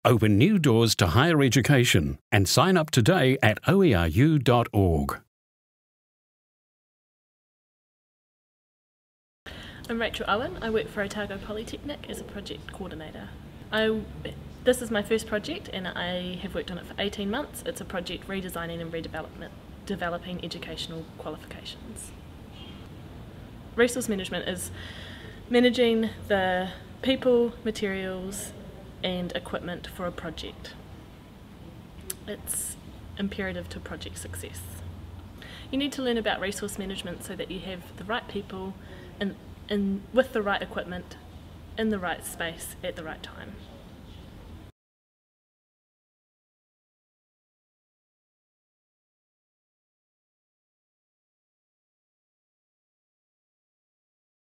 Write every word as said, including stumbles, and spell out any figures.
Open new doors to higher education and sign up today at O E R U dot org. I'm Rachel Owen. I work for Otago Polytechnic as a project coordinator. I, this is my first project and I have worked on it for eighteen months. It's a project redesigning and redevelopment, developing educational qualifications. Resource management is managing the people, materials and equipment for a project. It's imperative to project success. You need to learn about resource management so that you have the right people and, and with the right equipment in the right space at the right time.